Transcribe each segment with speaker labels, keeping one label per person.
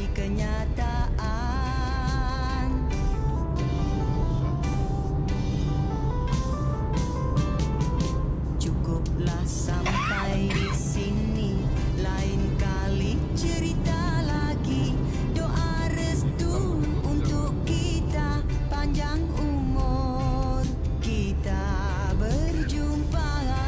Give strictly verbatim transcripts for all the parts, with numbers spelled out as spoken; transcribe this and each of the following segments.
Speaker 1: kenyataan. Cukuplah sampai di sini, lain kali cerita lagi. Doa restu untuk kita, panjang umur kita berjumpa.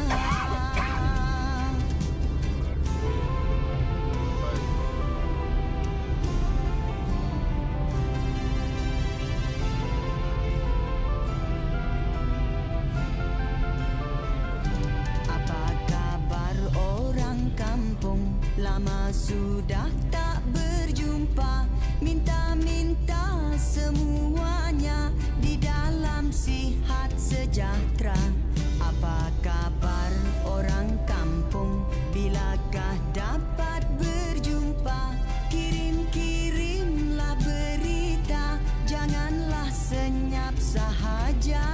Speaker 1: Apa kabar orang kampung? Lama sudah tak berjumpa. Minta-minta semuanya di dalam sihat sejahtera. Apa kabar orang kampung? Bilakah dapat berjumpa? Kirim-kirimlah berita, janganlah senyap sahaja.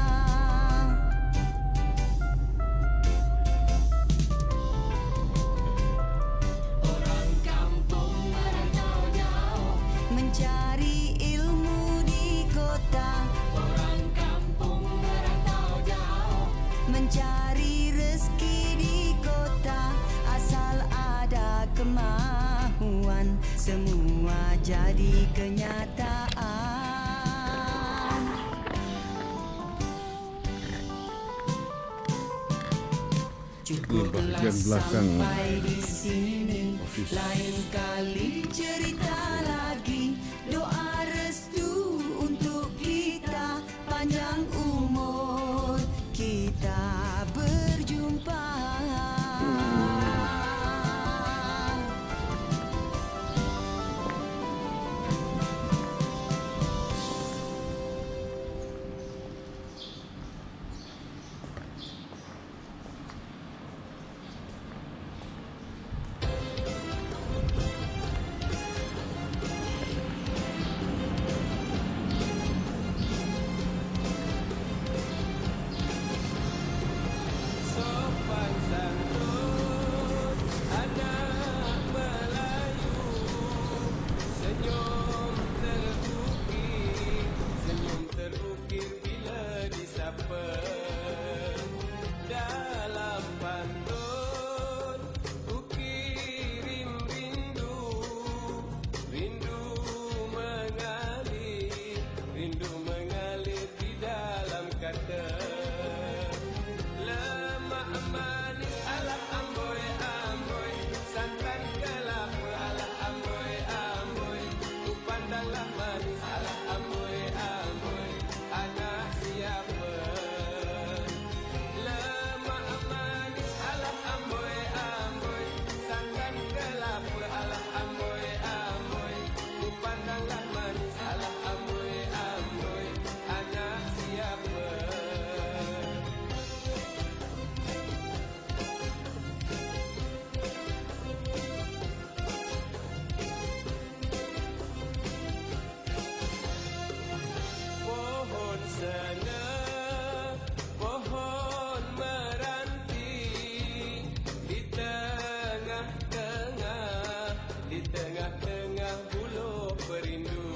Speaker 1: Orang kampung merantau jauh, mencari ilmu di kota. Orang kampung merantau jauh, mencari rezeki di kota. Asal ada kemahuan, semua jadi kenyataan. Cukuplah
Speaker 2: bahagian belakang
Speaker 1: sampai di sini,
Speaker 2: office.
Speaker 1: lain kali cerita lagi. Doa restu untuk kita, panjang umur kita berjumpa.
Speaker 3: Sopan santun anak Melayu, senyum terukir, senyum terukir bila disapa. Dalam pantun ukirim rindu, rindu mengalir, rindu mengalir di dalam kata. Lemak manis ala amboi amboi, santan kelapa ala amboi amboi. Ku pandanglah manis ala amboi amboi, anak siapa? Lemak manis ala amboi amboi, santan kelapa ala amboi amboi. Ku pandanglah manis ala amboi amboi, anak siapa? Pohon sana, pohon meranti, di tengah-tengah, di tengah-tengah buluh perindu.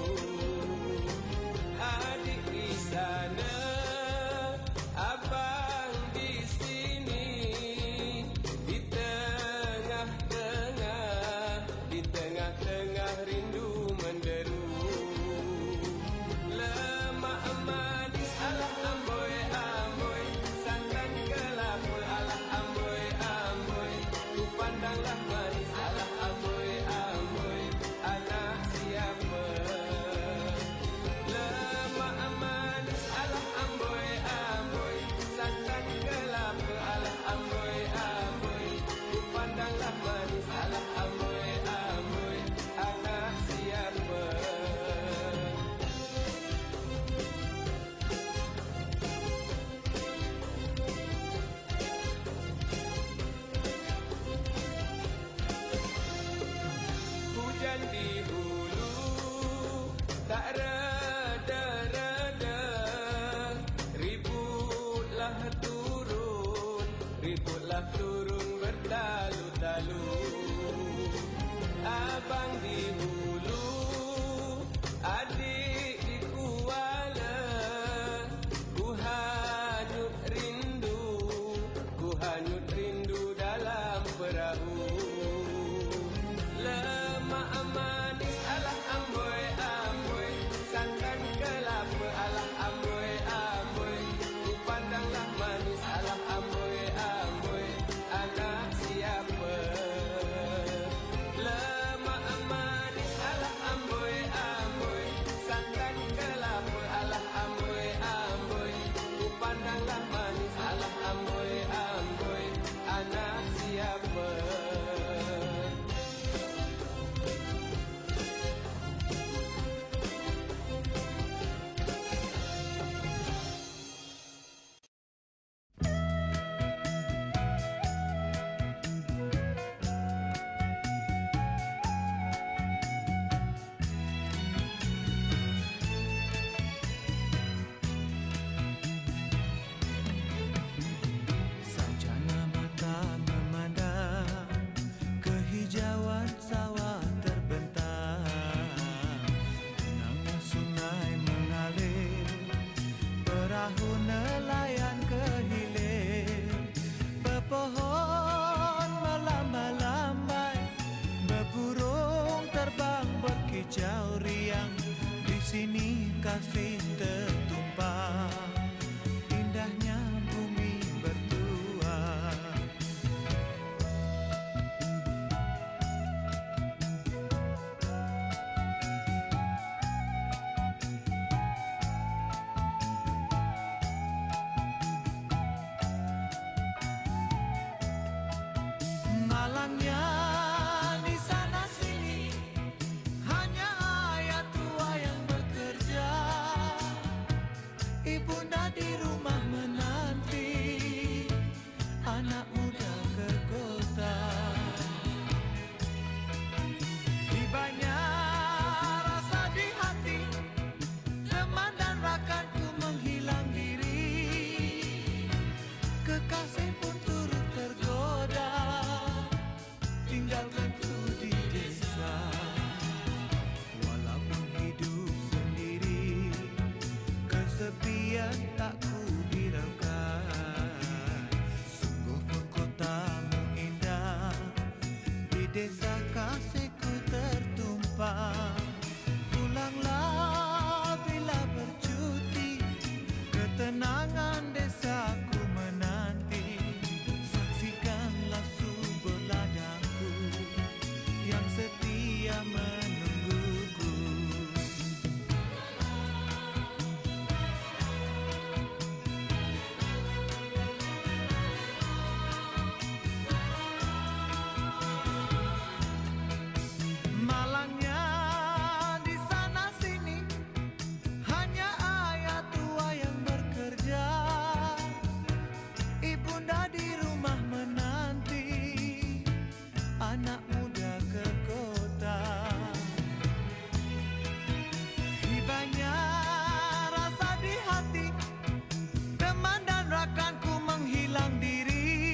Speaker 3: Adik di sana, abang di sini, di tengah-tengah, di tengah-tengah rindu menderu. Lemak manis ala amboi amboi, santan kelapa ala amboi amboi. Ku pandanglah manis ala amboi amboi, anak siapa? Lemak manis ala amboi amboi, santan kelapa ala amboi amboi. Ku pandanglah manis ala amboi amboi, anak siapa? Hujan di hulu tak reda-reda, ributlah turun, ributlah turun bertalu-talu. Abang di hulu
Speaker 2: desa kasihku tertumpah. Pulanglah bila bercuti, ketenangan desaku menanti. Saksikanlah subur ladangku yang setia menungguku. Malangnya di sana sini hanya ayah tua yang bekerja, ibunda di rumah menanti anak muda ke kota. Hibahnya rasa di hati, teman dan rakanku menghilang diri.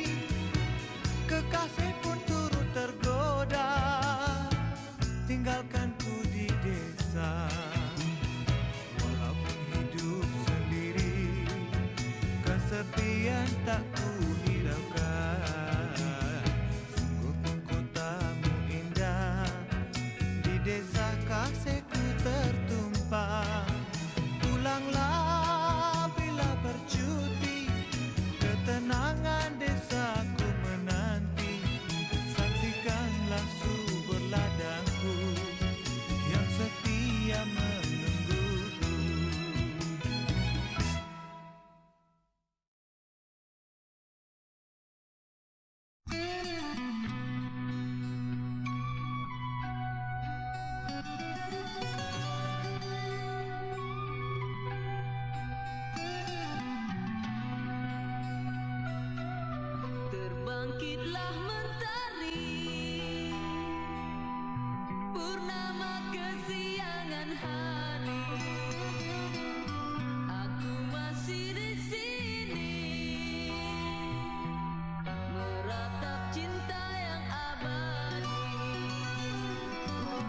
Speaker 2: Kekasih pun turut tergoda, tinggalkanku di desa. Walaupun hidup sendiri, kesepian tak ku hiraukan. Sungguh pun kotamu indah, di desa kasihku tertumpah. Pulanglah bila bercuti, ketenangan desaku menanti. Saksikanlah subur ladangku yang setia menungguku.
Speaker 1: Terbangkitlah mentari, purnama kesiangan hari. Aku masih di sini, meratap cinta yang abadi. Ku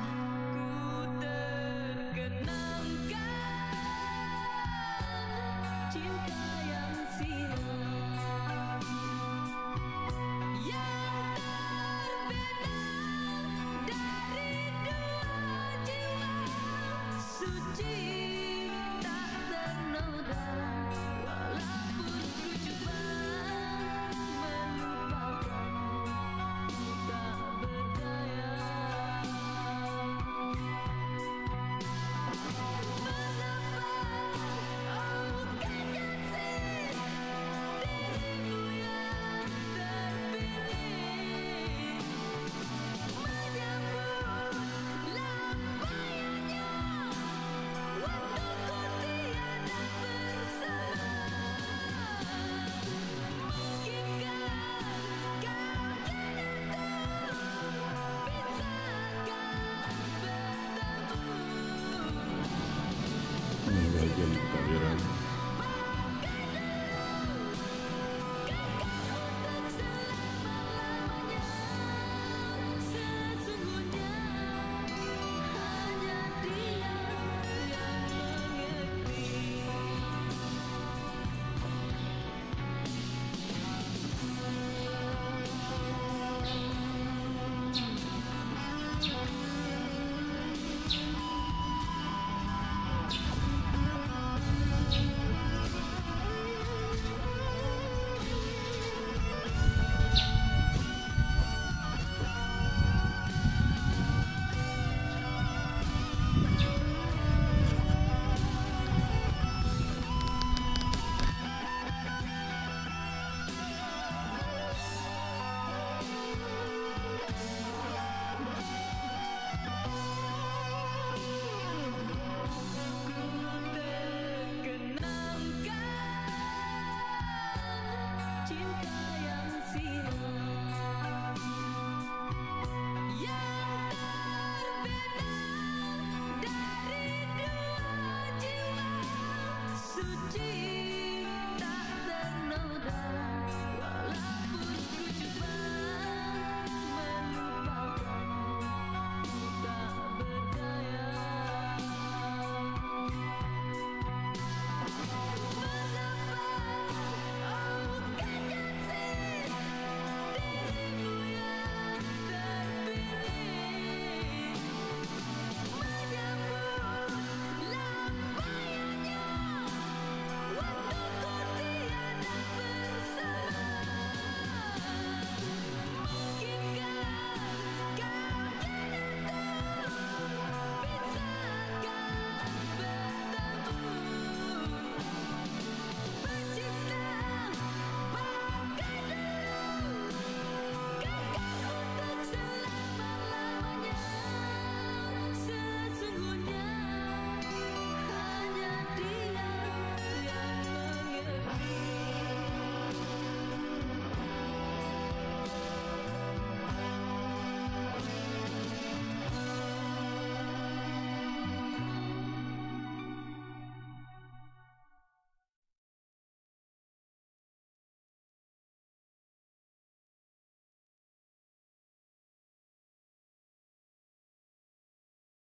Speaker 1: terkenangkan cinta